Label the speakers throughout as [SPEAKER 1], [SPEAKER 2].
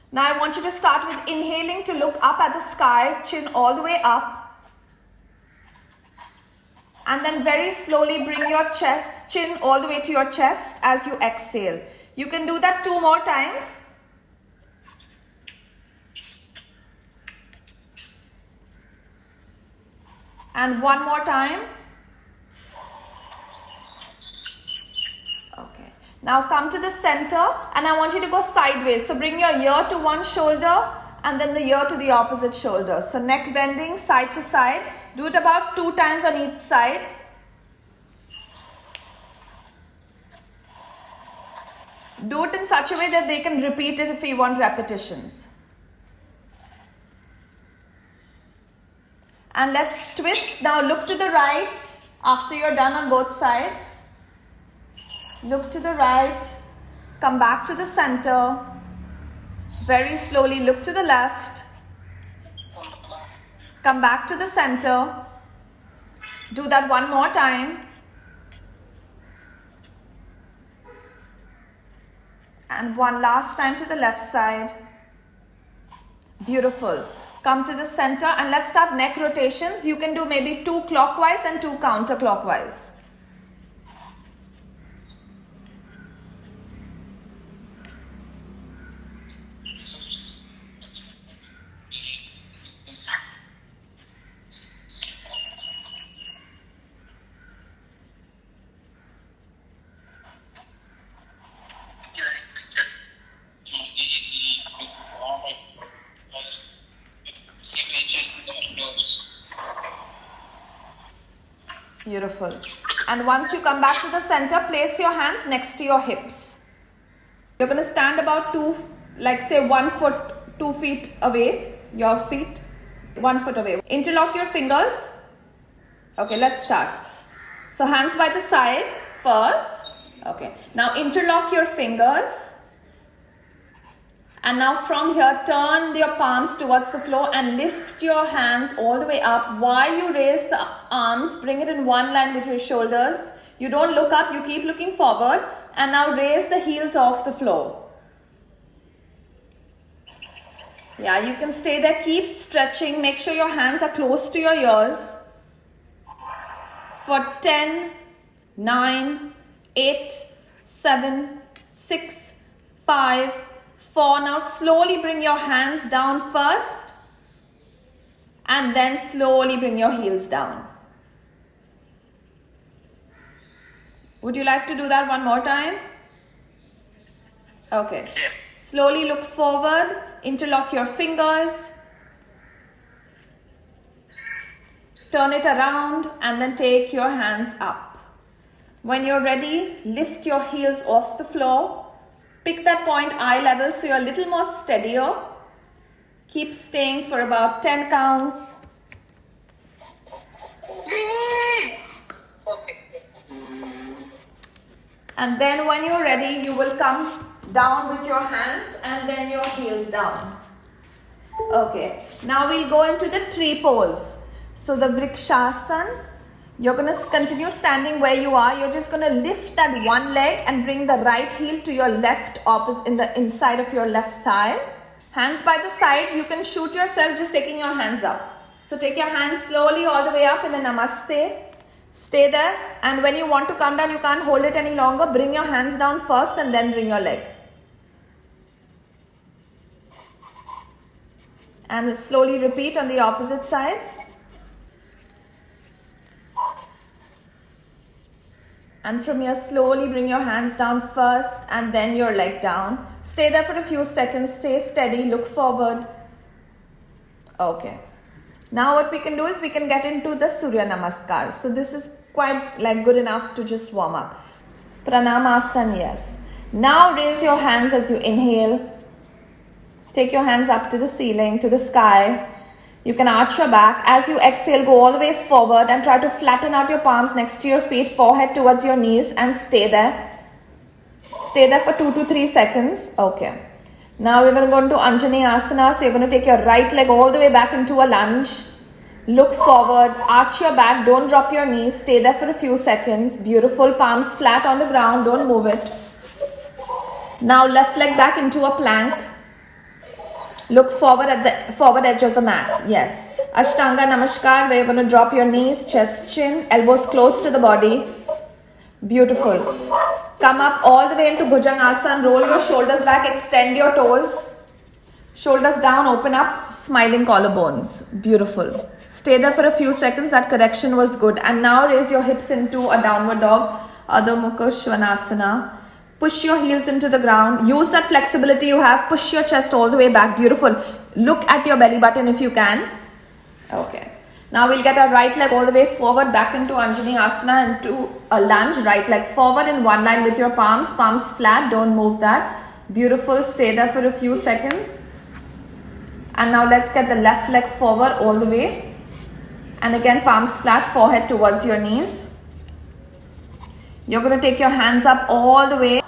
[SPEAKER 1] Now I want you to start with inhaling to look up at the sky, chin all the way up. And then very slowly bring your chin all the way to your chest as you exhale. You can do that 2 more times. And 1 more time. Okay. Now come to the center and I want you to go sideways. So bring your ear to one shoulder and then the ear to the opposite shoulder. So neck bending side to side. Do it about 2 times on each side. Do it in such a way that they can repeat it if you want repetitions. And let's twist. Now look to the right after you're done on both sides. Look to the right. Come back to the center. Very slowly look to the left. Come back to the center. Do that 1 more time. And 1 last time to the left side. Beautiful. Come to the center and let's start neck rotations. You can do maybe 2 clockwise and 2 counterclockwise. Beautiful. And once you come back to the center, place your hands next to your hips. You're going to stand about 1 foot, 2 feet away. Your feet, 1 foot away. Interlock your fingers. Okay, let's start. So hands by the side first. Okay. Now interlock your fingers. And now from here, turn your palms towards the floor and lift your hands all the way up. While you raise the arms, bring it in one line with your shoulders. You don't look up, you keep looking forward. And now raise the heels off the floor. Yeah, you can stay there. Keep stretching. Make sure your hands are close to your ears. For 10, 9, 8, 7, 6, 5, 4. Now slowly bring your hands down first and then slowly bring your heels down. Would you like to do that 1 more time? Okay. Slowly look forward, interlock your fingers, turn it around and then take your hands up. When you're ready, lift your heels off the floor. Pick that point eye level so you're a little more steadier. Keep staying for about 10 counts. And then when you're ready, you will come down with your hands and then your heels down. Okay, now we'll go into the tree pose. So the Vrikshasana. You're going to continue standing where you are. You're just going to lift that one leg and bring the right heel to your left opposite in the inside of your left thigh. Hands by the side. You can shoot yourself just taking your hands up. So take your hands slowly all the way up in a namaste. Stay there. And when you want to come down, you can't hold it any longer. Bring your hands down first and then bring your leg. And slowly repeat on the opposite side. And from here, slowly bring your hands down first and then your leg down. Stay there for a few seconds. Stay steady. Look forward. Okay. Now what we can do is we can get into the Surya Namaskar. So this is quite good enough to just warm up. Pranamasana, yes. Now raise your hands as you inhale. Take your hands up to the ceiling, to the sky. You can arch your back. As you exhale, go all the way forward and try to flatten out your palms next to your feet, forehead towards your knees and stay there. Stay there for 2 to 3 seconds. Okay. Now we're going to go into Anjani Asana. So you're going to take your right leg all the way back into a lunge. Look forward, arch your back, don't drop your knees. Stay there for a few seconds. Beautiful. Palms flat on the ground, don't move it. Now left leg back into a plank. Look forward at the forward edge of the mat. Yes. Ashtanga Namaskar, where you're going to drop your knees, chest, chin, elbows close to the body. Beautiful. Come up all the way into Bhujangasana. Roll your shoulders back, extend your toes. Shoulders down, open up, smiling collarbones. Beautiful. Stay there for a few seconds. That correction was good. And now raise your hips into a downward dog. Adho Mukha Svanasana. Push your heels into the ground. Use that flexibility you have. Push your chest all the way back. Beautiful. Look at your belly button if you can. Okay. Now we'll get our right leg all the way forward, back into Anjani Asana, into a lunge. Right leg forward in one line with your palms. Palms flat. Don't move that. Beautiful. Stay there for a few seconds. And now let's get the left leg forward all the way. And again, palms flat, forehead towards your knees. You're going to take your hands up all the way.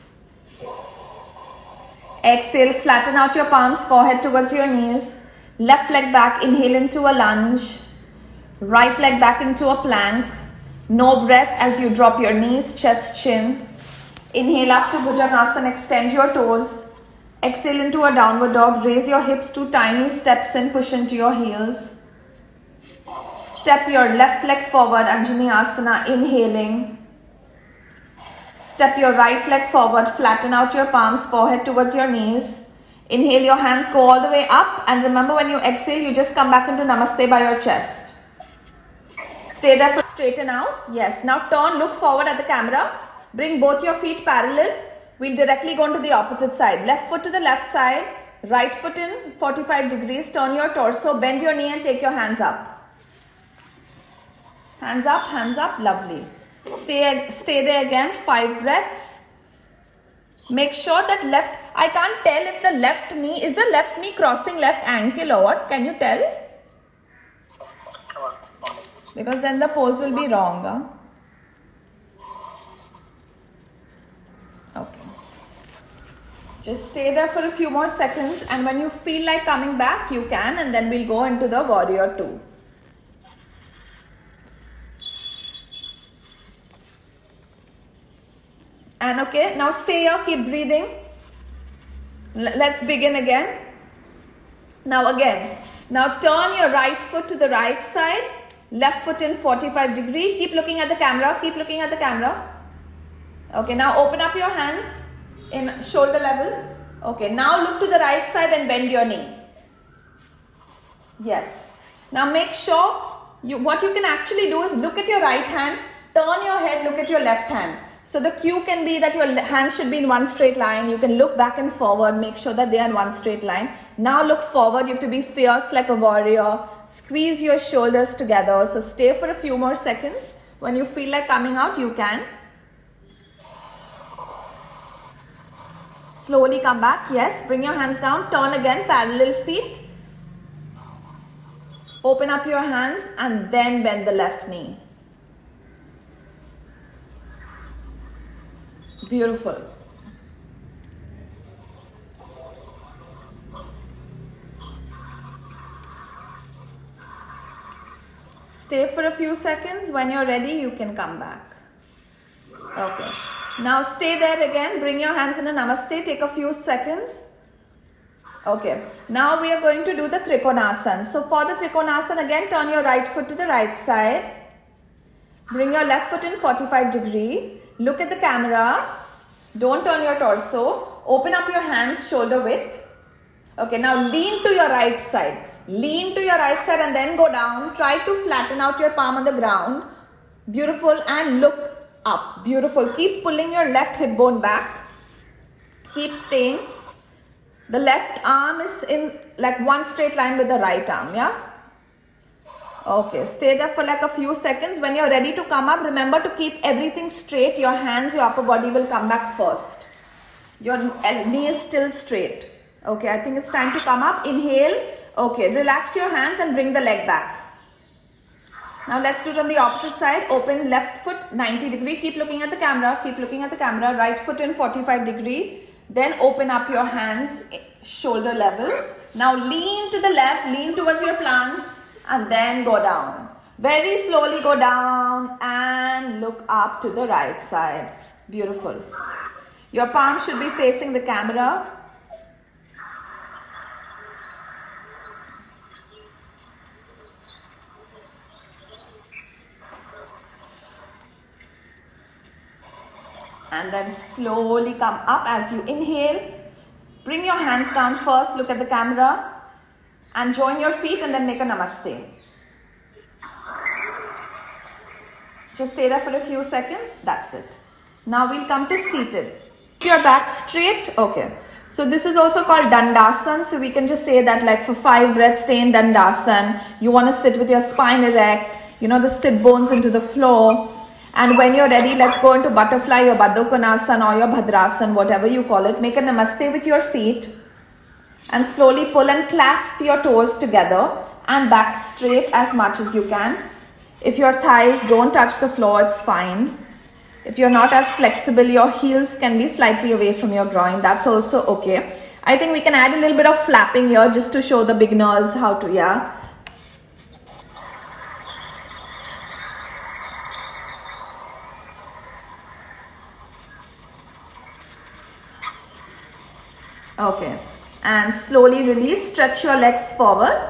[SPEAKER 1] Exhale, flatten out your palms, forehead towards your knees. Left leg back, inhale into a lunge. Right leg back into a plank. No breath as you drop your knees, chest, chin. Inhale up to Bhujangasana, extend your toes. Exhale into a downward dog. Raise your hips to tiny steps and push into your heels. Step your left leg forward, Anjani Asana, inhaling. Step your right leg forward, flatten out your palms, forehead towards your knees. Inhale, your hands go all the way up. And remember, when you exhale, you just come back into Namaste by your chest. Stay there for straighten out. Yes. Now turn, look forward at the camera. Bring both your feet parallel. We'll directly go into the opposite side. Left foot to the left side. Right foot in 45 degrees. Turn your torso. Bend your knee and take your hands up. Hands up, hands up. Lovely. Stay there again. 5 breaths. Make sure that left, I can't tell if the left knee, is the left knee crossing left ankle or what? Can you tell? Because then the pose will be wrong. Huh? Okay. Just stay there for a few more seconds, and when you feel like coming back, you can, and then we'll go into the warrior 2. And okay, now stay here, keep breathing. Let's begin again. Now again, now turn your right foot to the right side, left foot in 45 degree. Keep looking at the camera, keep looking at the camera. Okay, now open up your hands in shoulder level. Okay, now look to the right side and bend your knee. Yes. Now make sure, what you can actually do is look at your right hand, turn your head, look at your left hand. So the cue can be that your hands should be in one straight line. You can look back and forward, make sure that they are in one straight line. Now look forward, you have to be fierce like a warrior. Squeeze your shoulders together. So stay for a few more seconds. When you feel like coming out, you can. Slowly come back. Yes, bring your hands down. Turn again, parallel feet. Open up your hands and then bend the left knee. Beautiful. Stay for a few seconds. When you're ready, you can come back. Okay. Now stay there again. Bring your hands in a namaste. Take a few seconds. Okay. Now we are going to do the Trikonasana. So for the Trikonasana, again, turn your right foot to the right side. Bring your left foot in 45 degree. Look at the camera. Don't turn your torso. Open up your hands shoulder width. Okay, now lean to your right side. Lean to your right side and then go down. Try to flatten out your palm on the ground. Beautiful. And look up. Beautiful. Keep pulling your left hip bone back. Keep staying. The left arm is in like one straight line with the right arm. Yeah? Okay, stay there for like a few seconds. When you're ready to come up, remember to keep everything straight. Your hands, your upper body will come back first. Your knee is still straight. Okay, I think it's time to come up. Inhale. Okay, relax your hands and bring the leg back. Now let's do it on the opposite side. Open left foot 90 degree. Keep looking at the camera. Keep looking at the camera. Right foot in 45 degree. Then open up your hands shoulder level. Now lean to the left. Lean towards your plants. And then go down. Very slowly go down and look up to the right side. Beautiful. Your palm should be facing the camera. And then slowly come up as you inhale. Bring your hands down first, look at the camera. And join your feet and then make a namaste. Just stay there for a few seconds. That's it. Now we'll come to seated. Keep your back straight. Okay. So this is also called Dandasan. So we can just say that like for 5 breaths, stay in Dandasan. You want to sit with your spine erect. You know, the sit bones into the floor. And when you're ready, let's go into butterfly or Baddha Konasana or your Bhadrasan, whatever you call it. Make a namaste with your feet. And slowly pull and clasp your toes together. And back straight as much as you can. If your thighs don't touch the floor, it's fine. If you're not as flexible, your heels can be slightly away from your groin. That's also okay. I think we can add a little bit of flapping here just to show the beginners how to, yeah. Okay. And slowly release. Stretch your legs forward.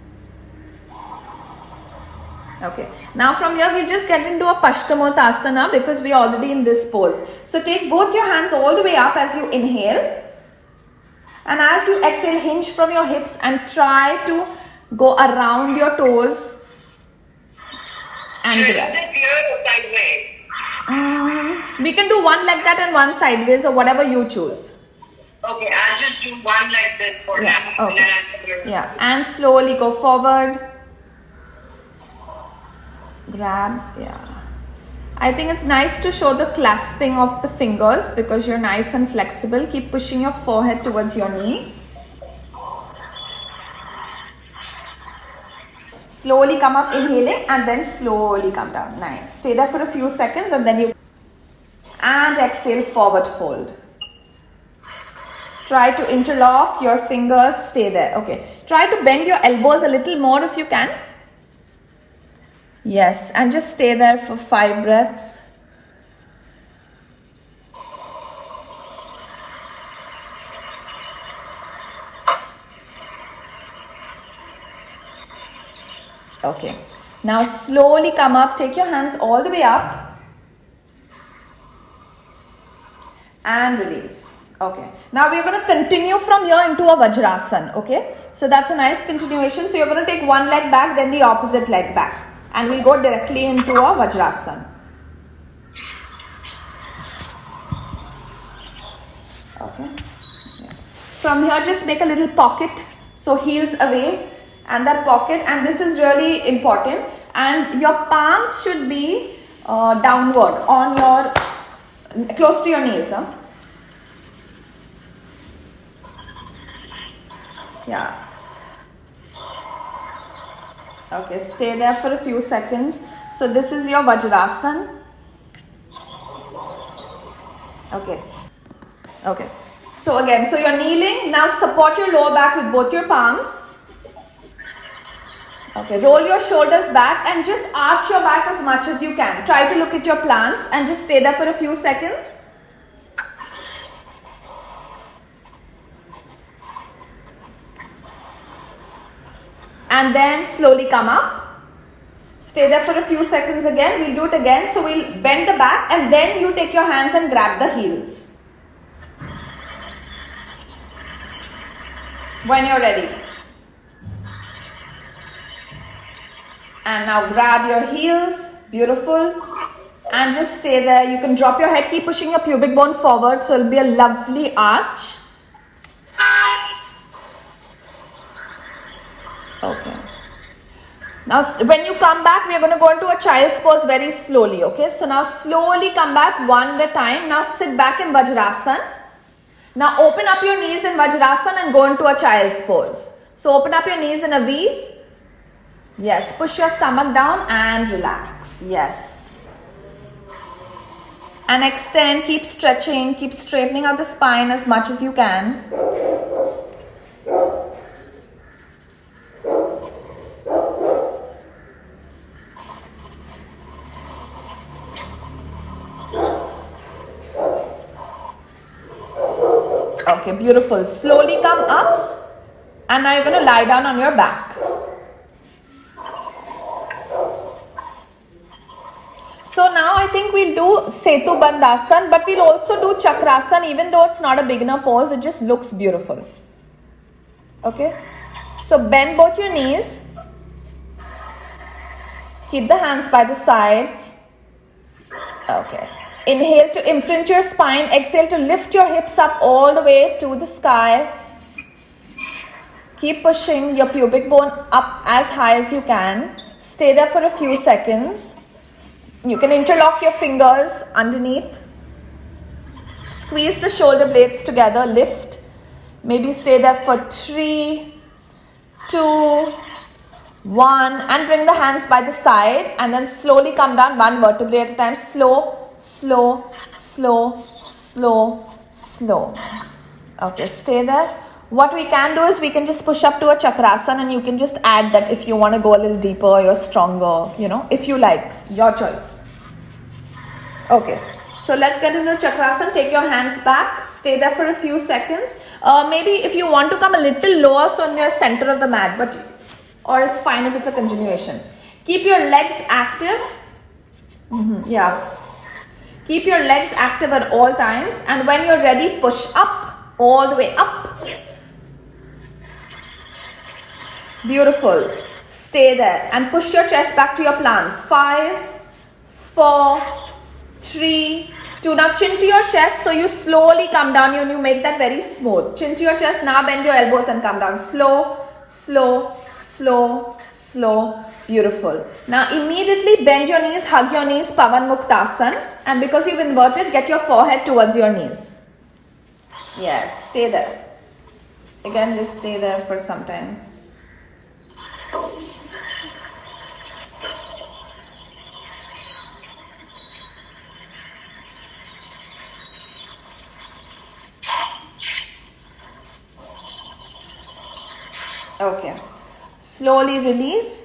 [SPEAKER 1] Okay, now from here we'll just get into a Paschimottanasana because we're already in this pose. So take both your hands all the way up as you inhale. And as you exhale, hinge from your hips and try to go around your toes. And
[SPEAKER 2] should I do this here or sideways?
[SPEAKER 1] We can do one like that and one sideways or whatever you choose.
[SPEAKER 2] Okay, I'll just do one like this for now.
[SPEAKER 1] Okay.
[SPEAKER 2] And then I'll turn.
[SPEAKER 1] Yeah, and slowly go forward. Grab, yeah. I think it's nice to show the clasping of the fingers because you're nice and flexible. Keep pushing your forehead towards your knee. Slowly come up, inhaling, and then slowly come down. Nice. Stay there for a few seconds and then you... And exhale, forward fold. Try to interlock your fingers. Stay there. Okay. Try to bend your elbows a little more if you can. Yes, and just stay there for 5 breaths. Okay, now slowly come up, take your hands all the way up and release. Okay, now we're going to continue from here into a Vajrasan. Okay, so that's a nice continuation. So you're going to take one leg back, then the opposite leg back. And we'll go directly into a Vajrasan. Okay. Yeah. From here, just make a little pocket. So heels away and that pocket. And this is really important. And your palms should be downward on your, close to your knees. Huh? Yeah. Okay, stay there for a few seconds. So this is your Vajrasan. Okay. Okay. So again, so you're kneeling. Now support your lower back with both your palms. Okay, roll your shoulders back and just arch your back as much as you can. Try to look at your plants and just stay there for a few seconds. And then slowly come up. Stay there for a few seconds again. We'll do it again. So we'll bend the back and then you take your hands and grab the heels. When you're ready. And now grab your heels. Beautiful. And just stay there. You can drop your head. Keep pushing your pubic bone forward. So it'll be a lovely arch. Okay. Now when you come back, we are going to go into a child's pose very slowly. Okay. So now slowly come back one at a time. Now sit back in Vajrasan. Now open up your knees in Vajrasan and go into a child's pose. So open up your knees in a V. Yes. Push your stomach down and relax. Yes. And extend. Keep stretching. Keep straightening out the spine as much as you can. Okay, beautiful. Slowly come up and now you're going to lie down on your back. So now I think we we'll do Setu Bandhasan, but we'll also do Chakrasan, even though it's not a beginner pose, it just looks beautiful. Okay, so bend both your knees. Keep the hands by the side. Okay. Inhale to imprint your spine. Exhale to lift your hips up all the way to the sky. Keep pushing your pubic bone up as high as you can. Stay there for a few seconds. You can interlock your fingers underneath. Squeeze the shoulder blades together. Lift. Maybe stay there for 3, 2, 1, and bring the hands by the side, and then slowly come down one vertebrae at a time. Slow, slow, slow, slow, slow. Okay, stay there. What we can do is we can just push up to a Chakrasan, and you can just add that if you want to go a little deeper, you're stronger, you know, if you like, your choice. Okay, so let's get into Chakrasan. Take your hands back, stay there for a few seconds. Maybe if you want to come a little lower, so in your center of the mat, but or it's fine if it's a continuation. Keep your legs active. Yeah. Keep your legs active at all times, and when you're ready, push up, all the way up. Beautiful. Stay there and push your chest back to your plants. 5, 4, 3, 2. Now chin to your chest, so you slowly come down. You make that very smooth. Chin to your chest. Now bend your elbows and come down. Slow, slow, slow, slow. Beautiful. Now immediately bend your knees, hug your knees, Pavan Muktasan, and because you've inverted, get your forehead towards your knees. Yes, stay there. Again, just stay there for some time. Okay. Slowly release.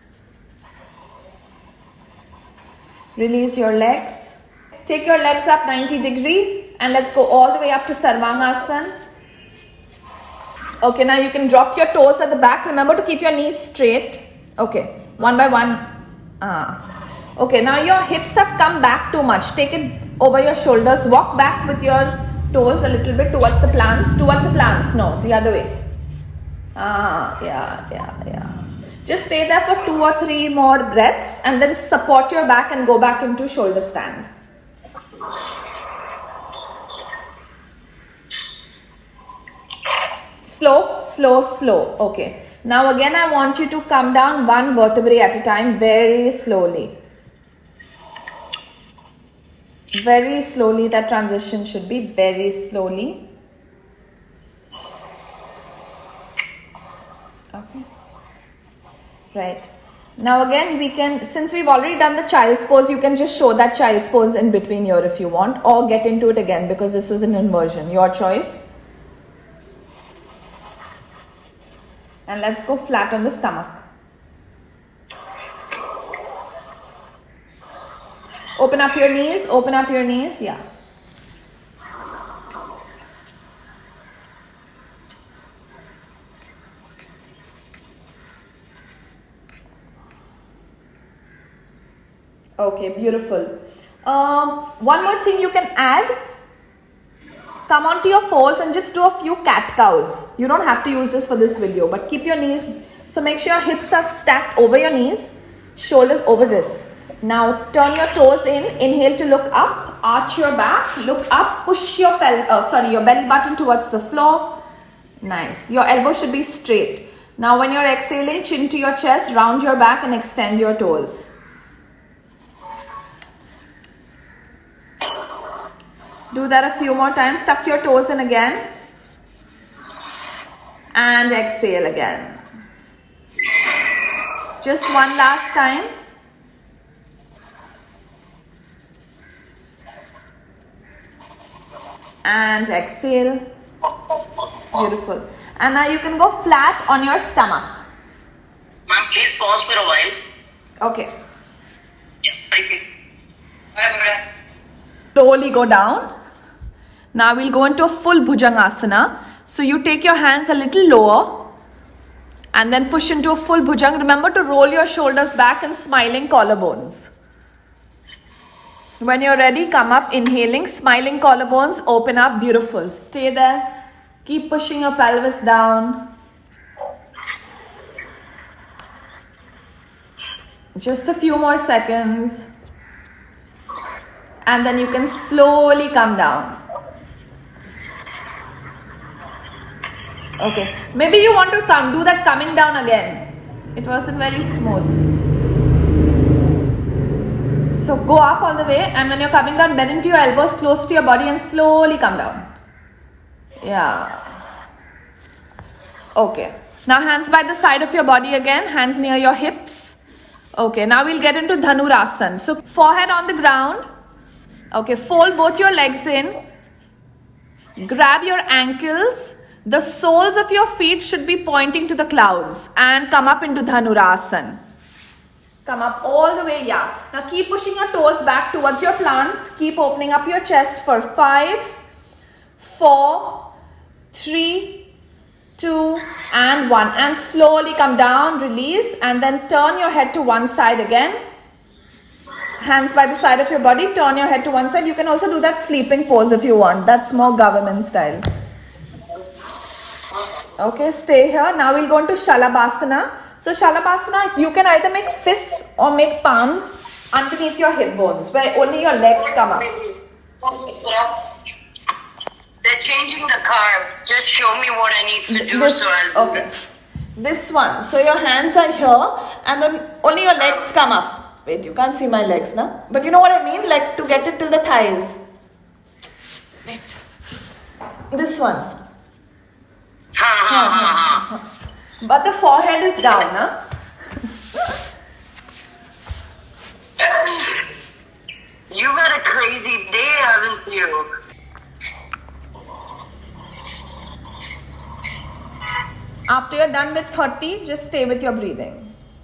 [SPEAKER 1] Release your legs. Take your legs up 90 degrees and let's go all the way up to Sarvangasana. Okay, now you can drop your toes at the back. Remember to keep your knees straight. Okay, one by one. Okay, now your hips have come back too much. Take it over your shoulders. Walk back with your toes a little bit towards the plants. Towards the plants. No, the other way. Yeah. Just stay there for 2 or 3 more breaths and then support your back and go back into shoulder stand. Slow, slow, slow. Okay. Now again, I want you to come down one vertebrae at a time very slowly. Very slowly. That transition should be very slowly. Okay. Right. Now again, we can, since we've already done the child's pose, you can just show that child's pose in between here if you want, or get into it again because this was an inversion. Your choice. And let's go flat on the stomach. Open up your knees, open up your knees, yeah. Okay, beautiful. One more thing you can add. Come onto your fours and just do a few cat cows. You don't have to use this for this video, but keep your knees. So make sure your hips are stacked over your knees, shoulders over wrists. Now turn your toes in. Inhale to look up. Arch your back. Look up. Push your your belly button towards the floor. Nice. Your elbow should be straight. Now when you're exhaling, chin to your chest, round your back and extend your toes. Do that a few more times. Tuck your toes in again. And exhale again. Just one last time. And exhale. Beautiful. And now you can go flat on your stomach.
[SPEAKER 2] Ma'am, please pause for a while.
[SPEAKER 1] Okay.
[SPEAKER 2] Yeah, thank you. Bye-bye.
[SPEAKER 1] Slowly go down. Now we'll go into a full Bhujangasana. So you take your hands a little lower and then push into a full Bhujang. Remember to roll your shoulders back and smiling collarbones. When you're ready, come up, inhaling, smiling collarbones, open up, beautiful. Stay there. Keep pushing your pelvis down. Just a few more seconds. And then you can slowly come down. Okay, maybe you want to do that coming down again. It wasn't very smooth. So go up all the way, and when you're coming down, bend into your elbows close to your body and slowly come down. Yeah. Okay. Now hands by the side of your body again, hands near your hips. Okay, now we'll get into Dhanurasana. So forehead on the ground. Okay, fold both your legs in. Grab your ankles. The soles of your feet should be pointing to the clouds and come up into Dhanurasana. Come up all the way, yeah. Now keep pushing your toes back towards your plants. Keep opening up your chest for 5, 4, 3, 2, and 1. And slowly come down, release, and then turn your head to one side again. Hands by the side of your body, turn your head to one side. You can also do that sleeping pose if you want. That's more government style. Okay, stay here. Now we'll go into Shalabhasana. So Shalabhasana, you can either make fists or make palms underneath your hip bones, where only your legs come up.
[SPEAKER 2] They're changing the carb. Just show me what I need to do so I'll do it.
[SPEAKER 1] This one. So your hands are here and then only your legs come up. Wait, you can't see my legs now. But you know what I mean? Like to get it till the thighs. Wait. This one. But the forehead is down, huh?
[SPEAKER 2] You've had a crazy day, haven't you?
[SPEAKER 1] After you're done with 30, just stay with your breathing.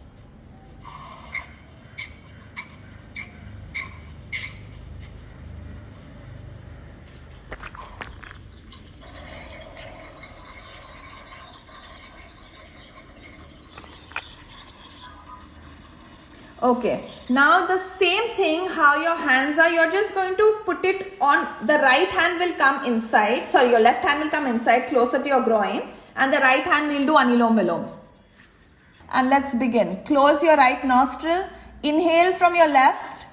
[SPEAKER 1] Okay, now the same thing, how your hands are, you're just going to put it on, the right hand will come inside, sorry, your left hand will come inside closer to your groin, and the right hand will do Anulom Vilom. And let's begin. Close your right nostril, inhale from your left,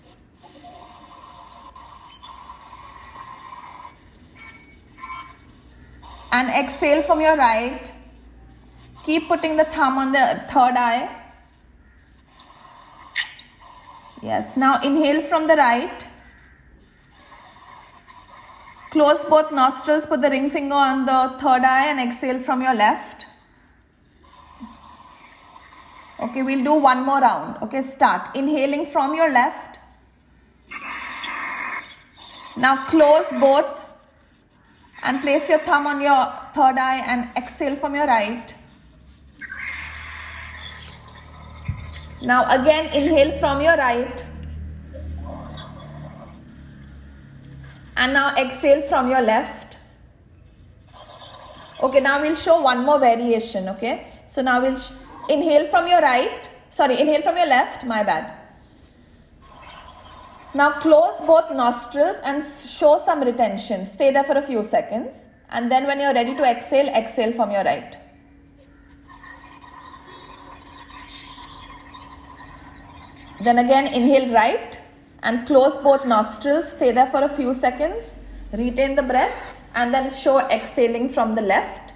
[SPEAKER 1] and exhale from your right. Keep putting the thumb on the third eye. Yes, now inhale from the right. Close both nostrils, put the ring finger on the third eye and exhale from your left. Okay, we'll do one more round. Okay, start. Inhaling from your left. Now close both and place your thumb on your third eye and exhale from your right. Now again inhale from your right. And now exhale from your left. Okay, now we'll show one more variation, okay? So now we'll inhale from your right. Sorry, inhale from your left, my bad. Now close both nostrils and show some retention. Stay there for a few seconds. And then when you're ready to exhale, exhale from your right. Then again inhale right and close both nostrils. Stay there for a few seconds. Retain the breath and then show exhaling from the left.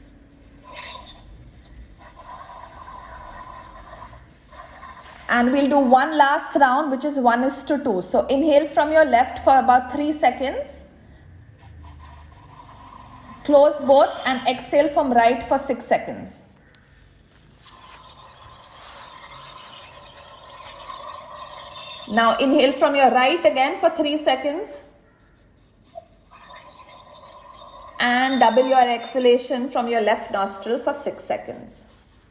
[SPEAKER 1] And we'll do one last round, which is 1:2. So inhale from your left for about 3 seconds. Close both and exhale from right for 6 seconds. Now inhale from your right again for 3 seconds. And double your exhalation from your left nostril for 6 seconds.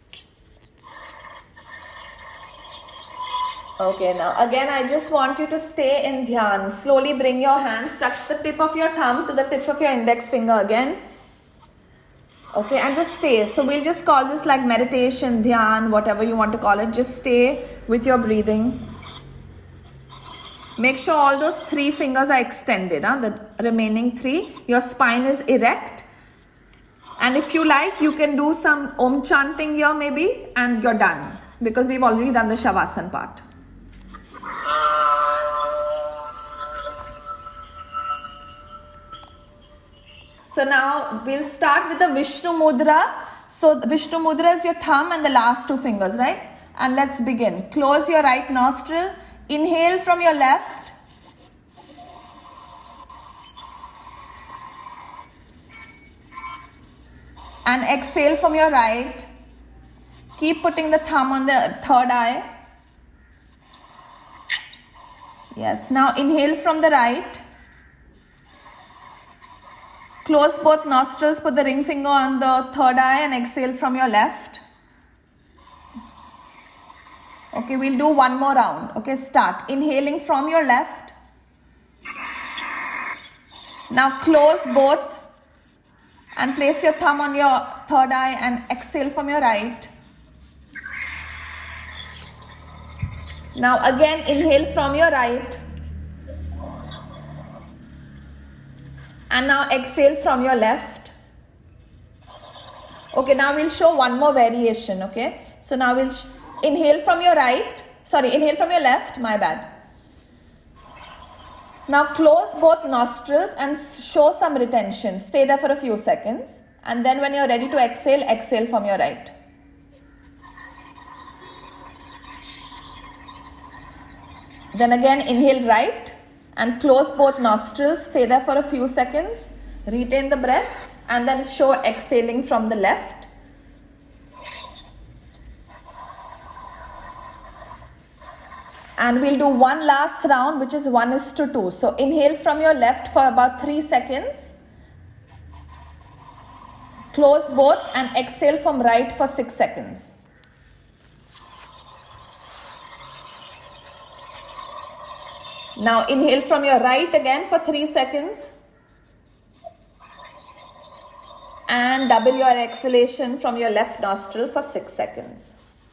[SPEAKER 1] Okay, now again I just want you to stay in dhyan. Slowly bring your hands, touch the tip of your thumb to the tip of your index finger again. Okay, and just stay. So we'll just call this like meditation, dhyan, whatever you want to call it. Just stay with your breathing. Make sure all those 3 fingers are extended, the remaining 3. Your spine is erect. And if you like, you can do some Om chanting here maybe, and you're done. Because we've already done the Shavasana part. So now we'll start with the Vishnu Mudra. So Vishnu Mudra is your thumb and the last 2 fingers, right? And let's begin. Close your right nostril. Inhale from your left. And exhale from your right. Keep putting the thumb on the third eye. Yes, now inhale from the right. Close both nostrils, put the ring finger on the third eye and exhale from your left. Okay, we'll do one more round. Okay, start. Inhaling from your left. Now close both and place your thumb on your third eye and exhale from your right. Now again inhale from your right. And now exhale from your left. Okay, now we'll show one more variation, okay? So now we'll inhale from your right. Sorry, inhale from your left, my bad. Now close both nostrils and show some retention. Stay there for a few seconds. And then when you're ready to exhale, exhale from your right. Then again inhale right and close both nostrils. Stay there for a few seconds. Retain the breath and then show exhaling from the left. And we'll do one last round, which is 1:2. So inhale from your left for about 3 seconds. Close both and exhale from right for 6 seconds. Now inhale from your right again for 3 seconds. And double your exhalation from your left nostril for 6 seconds.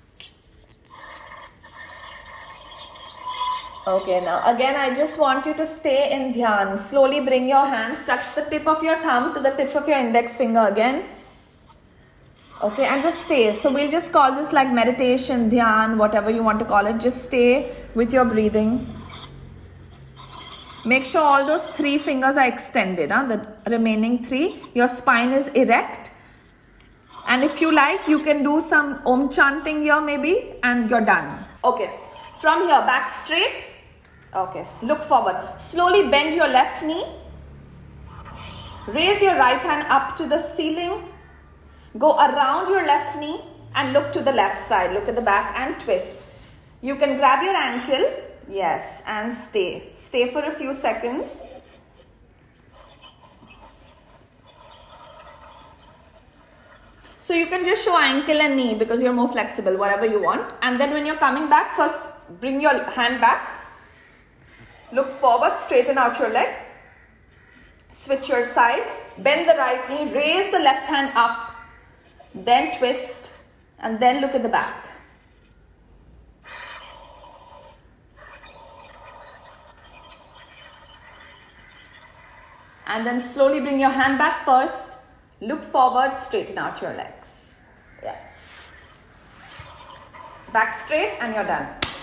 [SPEAKER 1] Okay, now again I just want you to stay in dhyan. Slowly bring your hands, touch the tip of your thumb to the tip of your index finger again. Okay, and just stay. So we'll just call this like meditation, dhyan, whatever you want to call it. Just stay with your breathing. Make sure all those 3 fingers are extended, the remaining 3. Your spine is erect. And if you like, you can do some Om chanting here maybe, and you're done. Okay, from here, back straight. Okay, look forward. Slowly bend your left knee. Raise your right hand up to the ceiling. Go around your left knee and look to the left side. Look at the back and twist. You can grab your ankle. Yes, and stay. Stay for a few seconds. So you can just show ankle and knee because you're more flexible, whatever you want. And then when you're coming back, first bring your hand back. Look forward, straighten out your leg. Switch your side. Bend the right knee, raise the left hand up. Then twist and then look at the back. And then slowly bring your hand back first. Look forward, straighten out your legs. Yeah. Back straight and you're done.